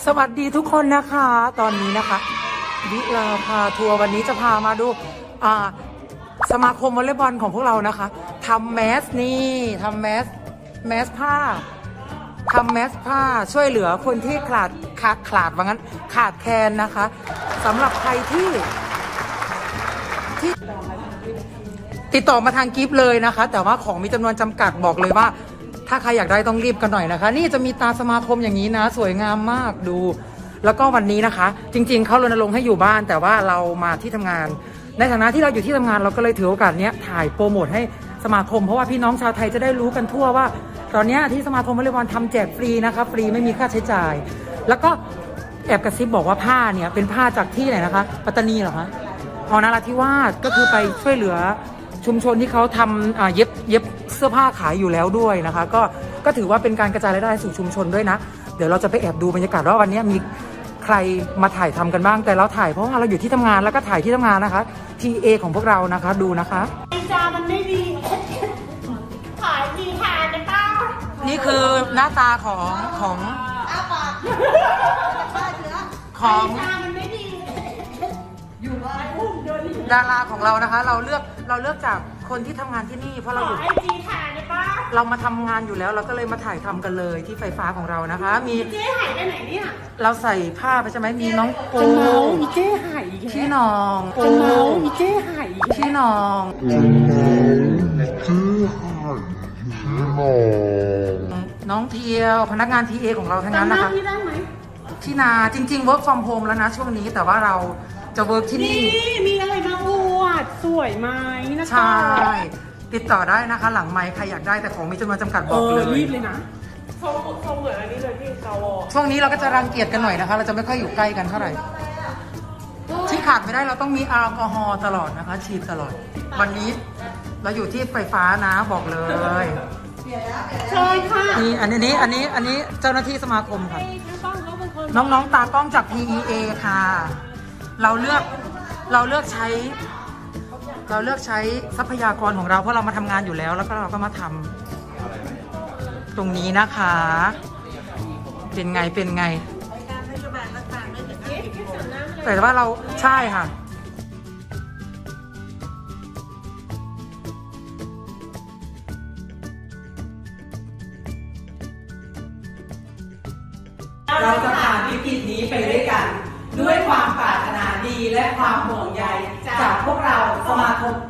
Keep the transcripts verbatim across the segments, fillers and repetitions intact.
สวัสดีทุกคนนะคะตอนนี้นะคะวิลาพาทัวร์วันนี้จะพามาดูอ่าสมาคมวอลเลย์บอลของพวกเรานะคะทำแมสนี่ทำแมสแมสผ้าทำแมสผ้าช่วยเหลือคนที่ขาดขาดขาดว่างั้นขาดแคลนนะคะสำหรับใครที่ที่ติดต่อมาทางกิฟต์เลยนะคะแต่ว่าของมีจำนวนจำกัดบอกเลยว่าถ้าใครอยากได้ต้องรีบกันหน่อยนะคะนี่จะมีตาสมาคมอย่างนี้นะสวยงามมากดูแล้วก็วันนี้นะคะจริงๆเขารณรงค์ให้อยู่บ้านแต่ว่าเรามาที่ทำงานในฐานะที่เราอยู่ที่ทำงานเราก็เลยถือโอกาสนี้ถ่ายโปรโมทให้สมาคมเพราะว่าพี่น้องชาวไทยจะได้รู้กันทั่วว่าตอนนี้ที่สมาคมวอลเลย์บอลทำแจกฟรีนะคะฟรีไม่มีค่าใช้จ่ายแล้วก็แอบกระซิบบอกว่าผ้าเนี่ยเป็นผ้าจากที่ไหนนะคะปัตตานีเหรอคะอ๋อนราธิวาสก็คือไปช่วยเหลือชุมชนที่เขาทำเย็บเย็บเสื้อผ้าขายอยู่แล้วด้วยนะคะก็ก็ถือว่าเป็นการกระจายรายได้สู่ชุมชนด้วยนะเดี๋ยวเราจะไปแอบดูบรรยากาศว่าวันนี้มีใครมาถ่ายทำกันบ้างแต่เราถ่ายเพราะว่าเราอยู่ที่ทำงานแล้วก็ถ่ายที่ทำงานนะคะ ที เอ ของพวกเรานะคะดูนะคะจามันไม่ดีขายดีทานนะคะนี่คือหน้าตาของของของดาราของเรานะคะเราเลือกเราเลือกจากคนที่ทำงานที่นี่เพราะเราอยู่เรามาทำงานอยู่แล้วเราก็เลยมาถ่ายทำกันเลยที่ไฟฟ้าของเรานะคะมีเจ๊หายไปไหนเนี่ยเราใส่ผ้าไปใช่ไหมมีน้องปูจะเมามีเจ๊หายพี่น้องจะเมามีเจ๊หายพี่น้องน้องเทียวพนักงาน ที เอ ของเราทั้งนั้นนะคะที่ได้ไหมที่นาจริงๆ work from home แล้วนะช่วงนี้แต่ว่าเราจะ work ที่นี่มีอะไรมาอวดสวยไหมนะคะใช่ติดต่อได้นะคะหลังไมค์ใครอยากได้แต่ของมีจำนวนจำกัดบอกเลยรีบเลยนะทรงทรงเหมือนอันนี้เลยพี่คาวช่วงนี้เราก็จะรังเกียจกันหน่อยนะคะเราจะไม่ค่อยอยู่ใกล้กันเท่าไหร่ที่ขาดไม่ได้เราต้องมีแอลกอฮอล์ตลอดนะคะฉีดตลอดวันนี้เราอยู่ที่ไฟฟ้านะบอกเลยใช่ค่ะนี่อันนี้อันนี้อันนี้เจ้าหน้าที่สมาคมค่ะน้องๆตากล้องจาก พี อี เอ ค่ะเราเลือกเราเลือกใช้เราเลือกใช้ทรัพยากรของเราเพราะเรามาทำงานอยู่แล้วแล้วก็เราก็มาทำตรงนี้นะคะเป็นไงเป็นไงแต่ว่าเราใช่ค่ะเราจะผ่านวิกฤตนี้ไปด้วยกันด้วยความปรารถนาดีและความห่วงใยจากพวกเราสมาคม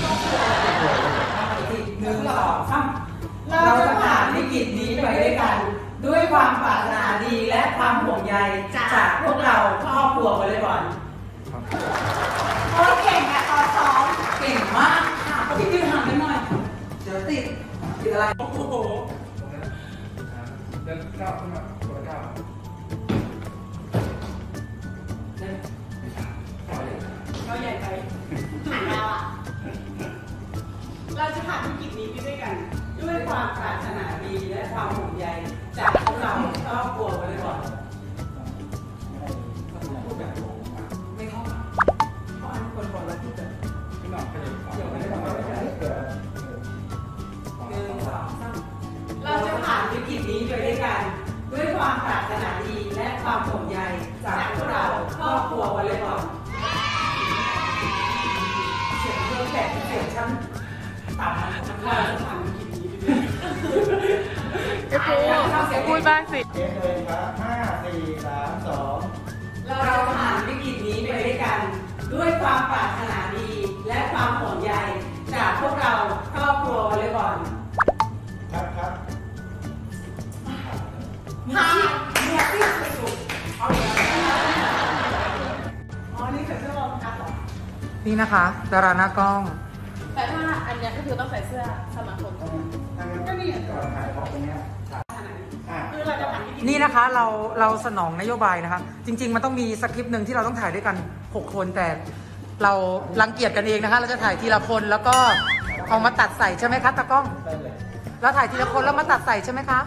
หนึ่งสองสามเราจะผ่านวิกฤตนี้ไปด้วยกันด้วยความปรารถนาดีและความห่วงใยจากพวกเราครอบครัววอลเลย์บอลโอ้ยเก่งอะตอนซ้อมเก่งมากค่ะพี่ยืนห่างกันหน่อยเดี๋ยวติดติดอะไรโอ้โหเดินก้าวขึ้นมาตัวก้าวเราใหญ่ไปหาเราอ่ะเราจะผ่านวิกฤตนี้ไปด้วยกันด้วยความปรารถนาดีและความห่วงใยจากพวกเราครอบครัววอลเลย์บอลไม่เข้าเพราะอันคนบอกว่าที่จะไม่หนอกเดี๋ยวไม่ได้ทำอะไรไม่ได้เกิดหนึ่งสองสามเราจะผ่านวิกฤตนี้ไปด้วยกันด้วยความปรารถนาดีและความห่วงใยจากพวกเราครอบครัววอลเลย์บอลเสียงเรื่องแบบเสียงชั้นต่ำมันทั้งเราจะผ่านวิกฤตนี้ไปด้วยพูดบ้างสิเจ๊เลยครับห้าสี่สามสองเราผ่านวิกฤตนี้ไปด้วยกันด้วยความปรารถนาดีและความห่วงใยจากพวกเราครอบครัววอลเลย์บอลครับครับมาเนี่ยที่สุดเอาเลยอ๋อนี่ใส่เสื้อรองเท้าหรอนี่นะคะดาราหน้ากล้องแต่ถ้าอันนี้ก็คือต้องใส่เสื้อสมาคมก็นี่ก่อนถ่ายของตรงนี้นี่นะคะเราเราสนองนโยบายนะคะจริงๆมันต้องมีสคริปต์หนึ่งที่เราต้องถ่ายด้วยกันหกคนแต่เรารังเกียจกันเองนะคะเราจะถ่ายทีละคนแล้วก็เอามาตัดใส่ใช่ไหมคะตากล้องแล้วถ่ายทีละคนแล้วมาตัดใส่ใช่ไหมคะ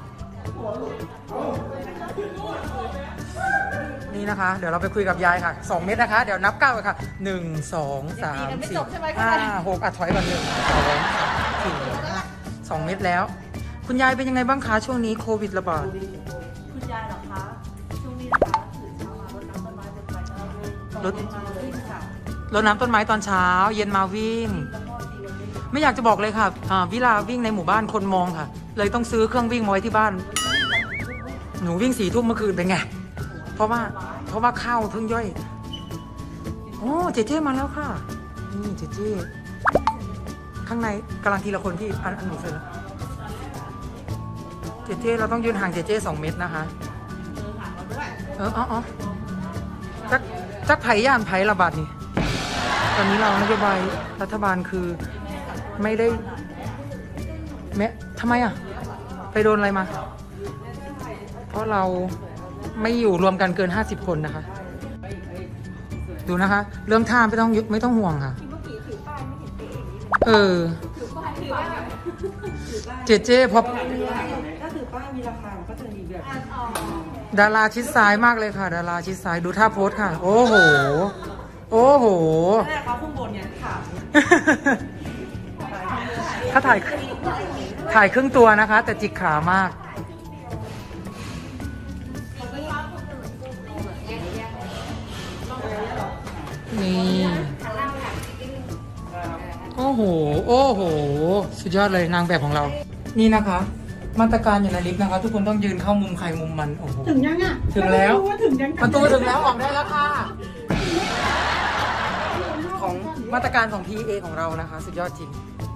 นี่นะคะเดี๋ยวเราไปคุยกับยายค่ะสองเม็ดนะคะเดี๋ยวนับเก้าเลยค่ะหนึ่งสองสามสี่ห้าหกอ่ะถอยก่อนหนึ่งสองสามสี่สองเม็ดแล้วคุณยายเป็นยังไงบ้างคะช่วงนี้โควิดระบาดคุณยายเหรอคะช่วงรดรดน้ำต้นไม้ตอนเช้า เย็นมาวิ่ง ไม่อยากจะบอกเลยค่ะวิลาวิ่งในหมู่บ้านคนมองค่ะ เลยต้องซื้อเครื่องวิ่งมาไว้ที่บ้าน หนูวิ่งสี่ทุ่มเมื่อคืนเป็นไงเพราะว่าเพราะว่าข้าวเพิ่งย่อยโอ้เจเจมาแล้วค่ะนี่เจเจข้างในกำลังทีละคนที่อันอันหนูเสร็จแล้วเจเจเราต้องยืนห่างเจเจสองเมตรนะคะเอออ๋อจักจักไผ่ย่านไผ่ระบาดนี่ตอนนี้เรานโยบายรัฐบาลคือไม่ได้แม้ทำไมอ่ะไปโดนอะไรมาเพราะเราไม่อยู่รวมกันเกินห้าสิบคนนะคะดูนะคะเรื่องท่าไม่ต้องไม่ต้องห่วงค่ะเออเจเจพอก็ถือป้ายมีราคาก็จะมีแบบดาราชิดซ้ายมากเลยค่ะดาราชิดซ้ายดูท่าโพสค่ะโอ้โหโอ้โหแต่เขาข้างบนเนี่ยขาถ้าถ่ายถ่ายครึ่งตัวนะคะแต่จิกขามากนี่โอ้โหโอ้โหสุดยอดเลยนางแบบของเรานี่นะคะมาตรการอยู่ในลิฟต์นะคะทุกคนต้องยืนเข้ามุมใครมุมมันโอ้โหถึงยังอ่ะถึงแล้วประตูถึงแล้วออกได้แล้วค่ะของมาตรการของ พี เอ ของเรานะคะสุดยอดจริง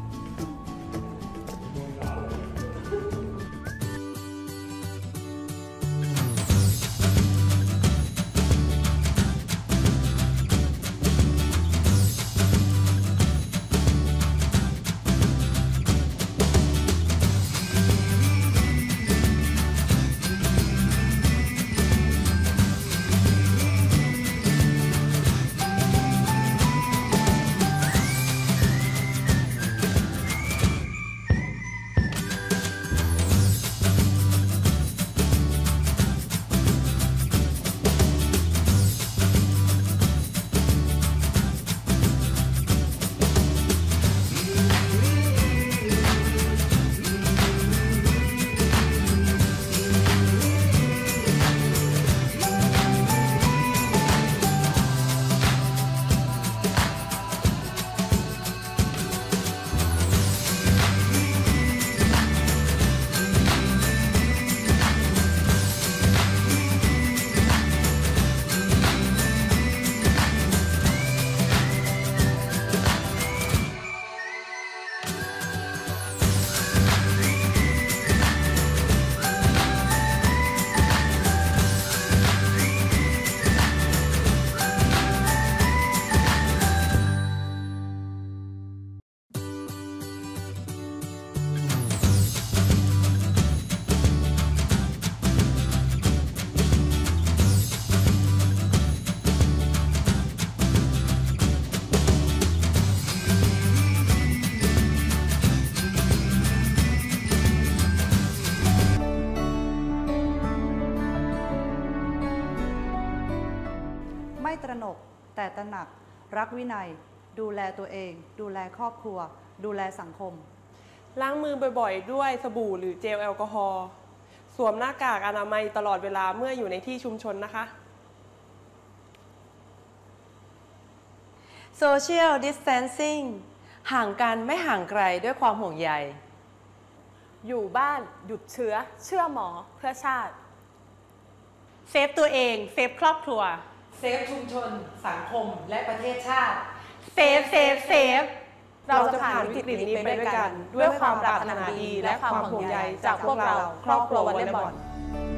ไม่ตระหนกแต่ตระหนักรักวินัยดูแลตัวเองดูแลครอบครัวดูแลสังคมล้างมือบ่อยๆด้วยสบู่หรือเจลแอลกอฮอล์สวมหน้ากากอนามัยตลอดเวลาเมื่ออยู่ในที่ชุมชนนะคะ Social Distancing ห่างกันไม่ห่างไกลด้วยความห่วงใยอยู่บ้านหยุดเชื้อเชื่อหมอเพื่อชาติเซฟตัวเองเซฟครอบครัวเซฟชุมชนสังคมและประเทศชาติเซฟเซฟเซฟเราจะผ่านวิกฤตนี้ไปด้วยกันด้วยความปรารถนาดีและความห่วงใยจากพวกเราครอบครัววอลเลย์บอล